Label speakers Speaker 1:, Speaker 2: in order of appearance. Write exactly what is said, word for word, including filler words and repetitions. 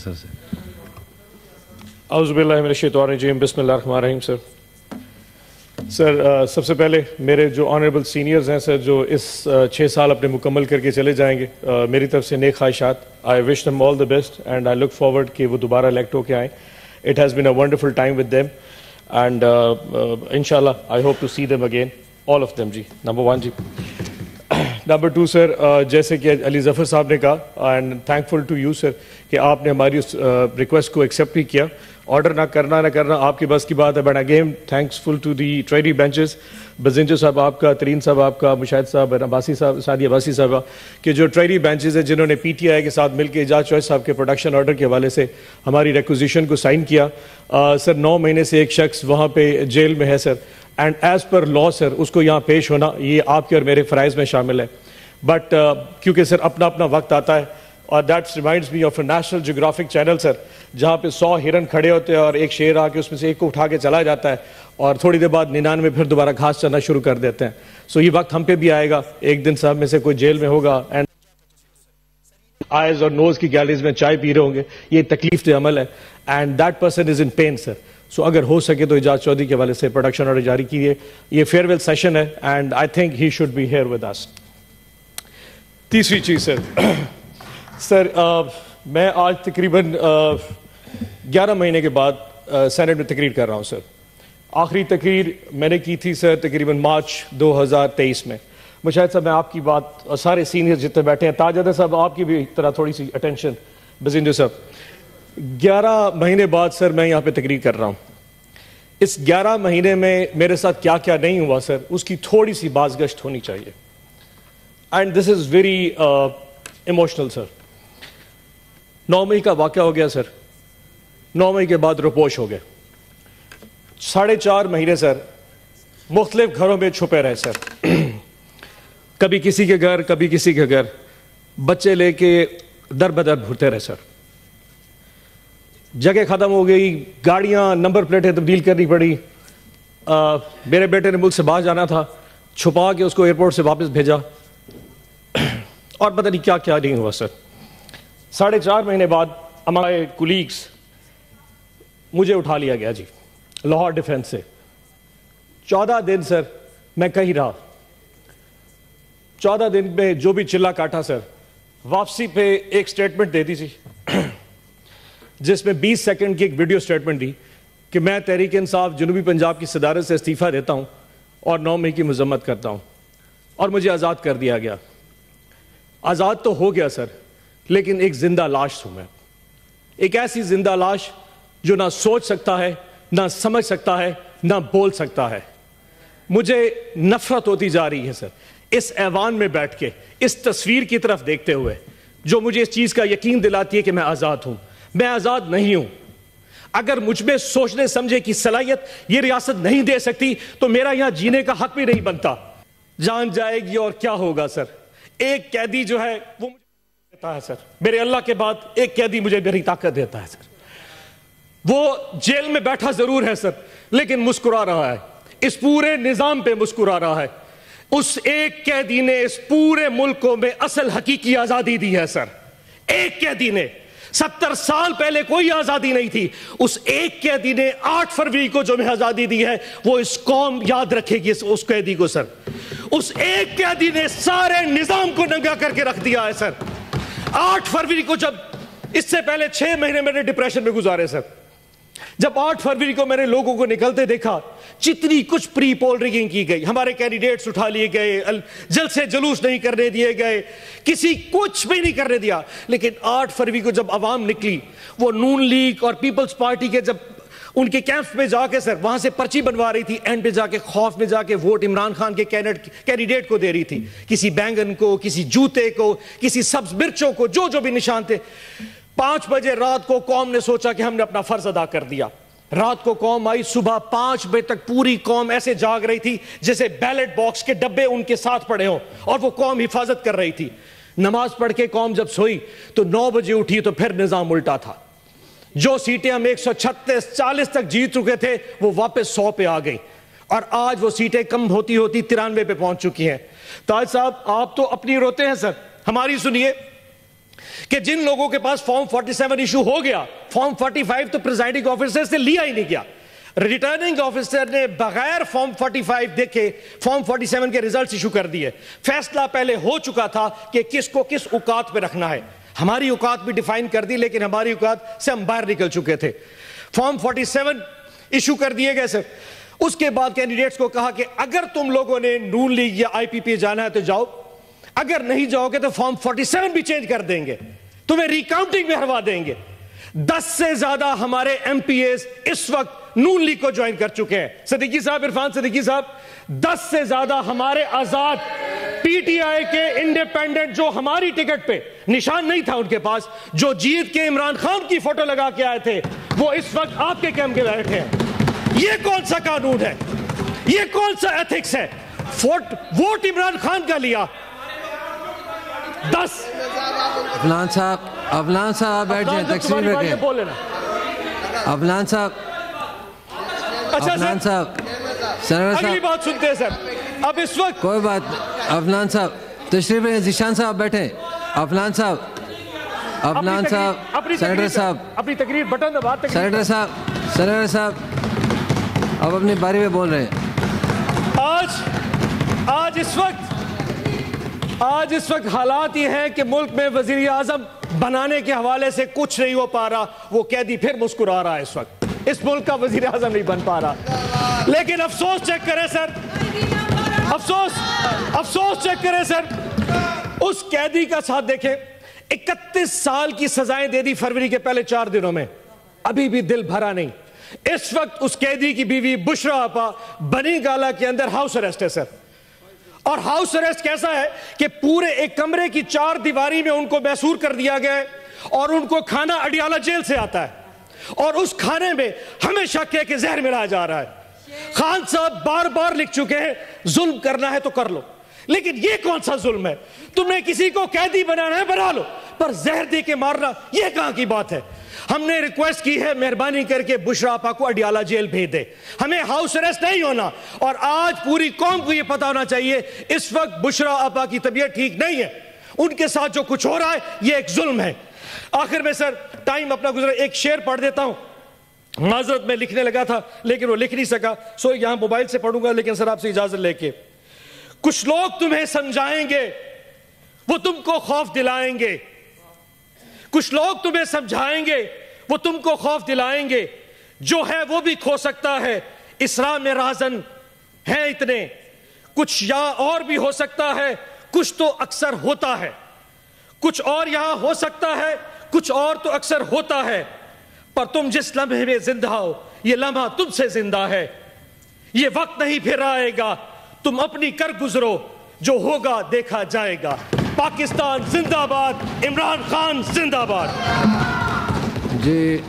Speaker 1: سر سے
Speaker 2: اعوذ باللہ من الشیطان الرجیم بسم اللہ الرحمن الرحیم. سر سر سب سے پہلے میرے جو آنریبل سینئرز ہیں سر جو اس چھ سال اپنے مکمل کر کے چلے جائیں گے, میری طرف سے نیک خواہشات. I wish them all the best and I look forward کہ وہ دوبارہ الیکٹ ہو کے آئیں. It has been a wonderful time with them and ان شاء اللہ I hope to see them again all of them. جی نمبر ون. جی نمبر ٹو سر, جیسے کہ علی ظفر صاحب نے کہا and thankful to you sir کہ آپ نے ہماری اس ریکویسٹ کو ایکسیپٹ بھی کیا. آرڈر نہ کرنا نہ کرنا آپ کی بس کی بات ہے, but again thankful to the treasury benches, Bizenjo صاحب آپ کا, ترین صاحب آپ کا, مشاہد صاحب, عباسی صاحب, سعدی عباسی صاحبہ کہ جو ٹریڈی بینچز ہیں جنہوں نے پی ٹی آئی کے ساتھ مل کے اعجاز چوہے صاحب کے پروڈکشن آرڈر کے حوالے سے ہماری ریکوزیشن کو سائن کیا. سر نو مہینے سے ایک شخص وہاں پہ جیل میں ہے سر, اینڈ ایز پر لا سر اس کو یہاں پیش ہونا یہ آپ کے اور میرے فرائض میں شامل ہے. بٹ کیونکہ سر اپنا اپنا وقت آتا ہے, اور that's reminds me of a National Geographic channel sir جہاں پہ سو ہرن کھڑے ہوتے ہیں اور ایک شیر آ کے اس میں سے ایک کو اٹھا کے چلا جاتا ہے اور تھوڑی دیر بعد ننانوے پھر دوبارہ گھاس چرنا شروع کر دیتے ہیں. سو یہ وقت ہم پہ بھی آئے گا, ایک دن صاحب میں سے کوئی جیل میں ہوگا اینڈ آئیز اور نوز کی گیلریز میں چائے پی رہے ہوں گے. یہ تکلیف دہ عمل ہے and that person is in pain sir. So اگر ہو سکے تو اعجاز چودھری کے حوالے سے پروڈکشن آرڈر جاری کیجیے. یہ فیئر ویل سیشن ہے and I think he should be here with us. تیسری چیز سر, سر میں آج تقریباً گیارہ مہینے کے بعد سینٹ میں تقریر کر رہا ہوں سر. آخری تقریر میں نے کی تھی سر تقریباً مارچ دو ہزار تیئیس میں. مشاہد صاحب میں آپ کی بات, سارے سینئر جتنے بیٹھے ہیں, تاج احمد صاحب آپ کی بھی طرح تھوڑی سی اٹینشن, بزنجو صاحب, گیارہ مہینے بعد سر میں یہاں پہ تقریر کر رہا ہوں. اس گیارہ مہینے میں میرے ساتھ کیا کیا نہیں ہوا سر اس کی تھوڑی سی باز گشت ہونی چاہیے. And this is very emotional sir. نو مئی کا واقعہ ہو گیا سر, نو مئی کے بعد روپوش ہو گئے. ساڑھے چار مہینے سر مختلف گھروں میں چھپے رہے سر, کبھی کسی کے گھر کبھی کسی کے گھر, بچے لے کے در بدر گھرتے رہے سر. جگہ ختم ہو گئی, گاڑیاں نمبر پلیٹیں تبدیل کرنی پڑی. آ, میرے بیٹے نے ملک سے باہر جانا تھا, چھپا کے اس کو ایئرپورٹ سے واپس بھیجا, اور پتہ نہیں کیا کیا نہیں ہوا سر. ساڑھے چار مہینے بعد ہمارے کولیگس مجھے اٹھا لیا گیا جی لاہور ڈیفنس سے. چودہ دن سر میں کہیں رہا. چودہ دن میں جو بھی چلا کاٹا سر, واپسی پہ ایک سٹیٹمنٹ دے دی تھی جس میں بیس سیکنڈ کی ایک ویڈیو سٹیٹمنٹ دی کہ میں تحریک انصاف جنوبی پنجاب کی صدارت سے استعفیٰ دیتا ہوں اور نو مئی کی مذمت کرتا ہوں, اور مجھے آزاد کر دیا گیا. آزاد تو ہو گیا سر, لیکن ایک زندہ لاش ہوں میں, ایک ایسی زندہ لاش جو نہ سوچ سکتا ہے, نہ سمجھ سکتا ہے, نہ بول سکتا ہے. مجھے نفرت ہوتی جا رہی ہے سر اس ایوان میں بیٹھ کے, اس تصویر کی طرف دیکھتے ہوئے جو مجھے اس چیز کا یقین دلاتی ہے کہ میں آزاد ہوں. میں آزاد نہیں ہوں. اگر مجھ میں سوچنے سمجھے کی صلاحیت یہ ریاست نہیں دے سکتی تو میرا یہاں جینے کا حق بھی نہیں بنتا. جان جائے گی اور کیا ہوگا سر. ایک قیدی جو ہے وہ مجھے دیتا ہے سر, میرے اللہ کے بعد ایک قیدی مجھے میری طاقت دیتا ہے سر. وہ جیل میں بیٹھا ضرور ہے سر, لیکن مسکرا رہا ہے, اس پورے نظام پہ مسکرا رہا ہے. اس ایک قیدی نے اس پورے ملک کو میں اصل حقیقی آزادی دی ہے سر. ایک قیدی نے, ستر سال پہلے کوئی آزادی نہیں تھی. اس ایک قیدی نے آٹھ فروری کو جو میں آزادی دی ہے وہ اس قوم یاد رکھے گی اس قیدی کو سر. اس ایک قیدی نے سارے نظام کو ننگا کر کے رکھ دیا ہے سر. آٹھ فروری کو, جب اس سے پہلے چھ مہینے میں نے ڈپریشن میں گزارے سر, جب آٹھ فروری کو میں نے لوگوں کو نکلتے دیکھا, جتنی کچھ پری پول ریگنگ کی گئی, ہمارے کینڈیڈیٹس اٹھا لیے گئے, جلسے جلوس نہیں کرنے دیے گئے, کسی کچھ بھی نہیں کرنے دیا. لیکن آٹھ فروری کو جب عوام نکلی, وہ نون لیگ اور پیپلز پارٹی کے جب ان کے کیمپ میں جا کے سر وہاں سے پرچی بنوا رہی تھی, اینڈ پہ جا کے خوف میں جا کے ووٹ عمران خان کے کینڈیڈیٹ کو دے رہی تھی, کسی بینگن کو, کسی جوتے کو, کسی سبز مرچوں کو, جو جو بھی نشان تھے. پانچ بجے رات کو قوم نے سوچا کہ ہم نے اپنا فرض ادا کر دیا. رات کو قوم آئی, صبح پانچ بجے تک پوری قوم ایسے جاگ رہی تھی جیسے بیلٹ باکس کے ڈبے ان کے ساتھ پڑے ہوں, اور وہ قوم حفاظت کر رہی تھی. نماز پڑھ کے قوم جب سوئی تو نو بجے اٹھی تو پھر نظام الٹا تھا. جو سیٹیں ہم ایک سو چھتیس چالیس تک جیت چکے تھے وہ واپس سو پہ آ گئی, اور آج وہ سیٹیں کم ہوتی ہوتی ترانوے پہ پہنچ چکی ہیں. تاج صاحب آپ تو اپنی روتے ہیں سر, ہماری سنیے. کہ جن لوگوں کے پاس فارم فورٹی سیون ایشو ہو گیا, فارم فورٹی فائیو تو پریزائڈنگ آفیسر سے لیا ہی نہیں گیا. ریٹرننگ آفیسر نے بغیر فارم فورٹی فائیو دیکھے فارم فورٹی سیون کے ریزلٹس ایشو کر دیے. فیصلہ پہلے ہو چکا تھا کہ کس کو کس اوقات پہ رکھنا ہے. ہماری اوقات بھی ڈیفائن کر دی, لیکن ہماری اوقات سے ہم باہر نکل چکے تھے. فارم فورٹی سیون ایشو کر دیے گئے سر. اس کے بعد کینڈیڈیٹس کو کہا کہ اگر تم لوگوں نے نون لیگ یا آئی پی پی جانا ہے تو جاؤ, اگر نہیں جاؤ گے تو فارم فورٹی سیون بھی چینج کر دیں گے, تمہیں ریکاؤنٹنگ میں ہروا دیں گے. دس سے زیادہ ہمارے ایم پی ایز اس وقت نون لیگ کو جوائن کر چکے ہیں. صدیقی صاحب, عرفان صدیقی صاحب, دس سے زیادہ ہمارے آزاد پی ٹی آئی کے انڈیپینڈنٹ جو ہماری ٹکٹ پہ نشان نہیں تھا ان کے پاس, جو جیت کے عمران خان کی فوٹو لگا کے آئے تھے, وہ اس وقت آپ کے کیمپ کے بیٹھے ہیں. یہ کون سا قانون ہے, یہ کون سا ایتھکس ہے؟ ووٹ عمران خان کا لیا. دس
Speaker 1: افلان صاحب, افلان صاحب بیٹھ جائیں, تقسیم رکھیں. افلان صاحب, افلان صاحب, سنر
Speaker 2: اگلی
Speaker 1: صاحب,
Speaker 2: بات سنتے ہیں سر. اب اس وقت
Speaker 1: کوئی بات. افلان صاحب تشریف رکھیں. ذیشان صاحب بیٹھیں. افلان صاحب, افلان صاحب, سینیٹر صاحب,
Speaker 2: اپنی تقریر بٹن دبا.
Speaker 1: سینیٹر صاحب, سینیٹر صاحب اب اپنی باری میں بول رہے ہیں.
Speaker 2: آج آج اس وقت آج اس وقت حالات یہ ہیں کہ ملک میں وزیر اعظم بنانے کے حوالے سے کچھ نہیں ہو پا رہا. وہ قیدی پھر مسکرا رہا ہے اس وقت. اس ملک کا وزیر اعظم نہیں بن پا رہا. لیکن افسوس چیک کریں سر, افسوس افسوس چیک کریں سر, اس قیدی کا ساتھ دیکھیں. اکتیس سال کی سزائیں دے دی فروری کے پہلے چار دنوں میں, ابھی بھی دل بھرا نہیں. اس وقت اس قیدی کی بیوی بشرا آپا بنی گالا کے اندر ہاؤس اریسٹ ہے سر. اور ہاؤس اریسٹ کیسا ہے کہ پورے ایک کمرے کی چار دیواری میں ان کو محصور کر دیا گیا ہے, اور ان کو کھانا اڈیالہ جیل سے آتا ہے, اور اس کھانے میں ہمیں شک ہے کہ زہر ملایا جا رہا ہے. خان صاحب بار بار لکھ چکے ہیں ظلم کرنا ہے تو کر لو, لیکن یہ کون سا ظلم ہے؟ تم نے کسی کو قیدی بنانا ہے بنا لو, پر زہر دے کے مارنا یہ کہاں کی بات ہے؟ ہم نے ریکویسٹ کی ہے مہربانی کر کے بشرا آپا کو اڈیالہ جیل بھیج دے, ہمیں ہاؤس اریسٹ نہیں ہونا. اور آج پوری قوم کو یہ پتا ہونا چاہیے اس وقت بشرا آپا کی طبیعت ٹھیک نہیں ہے, ان کے ساتھ جو کچھ ہو رہا ہے یہ ایک ظلم ہے. آخر میں سر ٹائم اپنا گزرا, ایک شعر پڑھ دیتا ہوں. معذرت میں لکھنے لگا تھا لیکن وہ لکھ نہیں سکا, سو یہاں موبائل سے پڑھوں گا, لیکن سر آپ سے اجازت لے کے. کچھ لوگ تمہیں سمجھائیں گے, وہ تم کو خوف دلائیں گے. کچھ لوگ تمہیں سمجھائیں گے, وہ تم کو خوف دلائیں گے. جو ہے وہ بھی کھو سکتا ہے, اسراء میں راہزن ہیں اتنے. کچھ یا اور بھی ہو سکتا ہے, کچھ تو اکثر ہوتا ہے. کچھ اور یہاں ہو سکتا ہے, کچھ اور تو اکثر ہوتا ہے. پر تم جس لمحے میں زندہ ہو, یہ لمحہ تم سے زندہ ہے. یہ وقت نہیں پھر آئے گا, تم اپنی کر گزرو, جو ہوگا دیکھا جائے گا. پاکستان زندہ باد, عمران خان زندہ باد.
Speaker 1: جی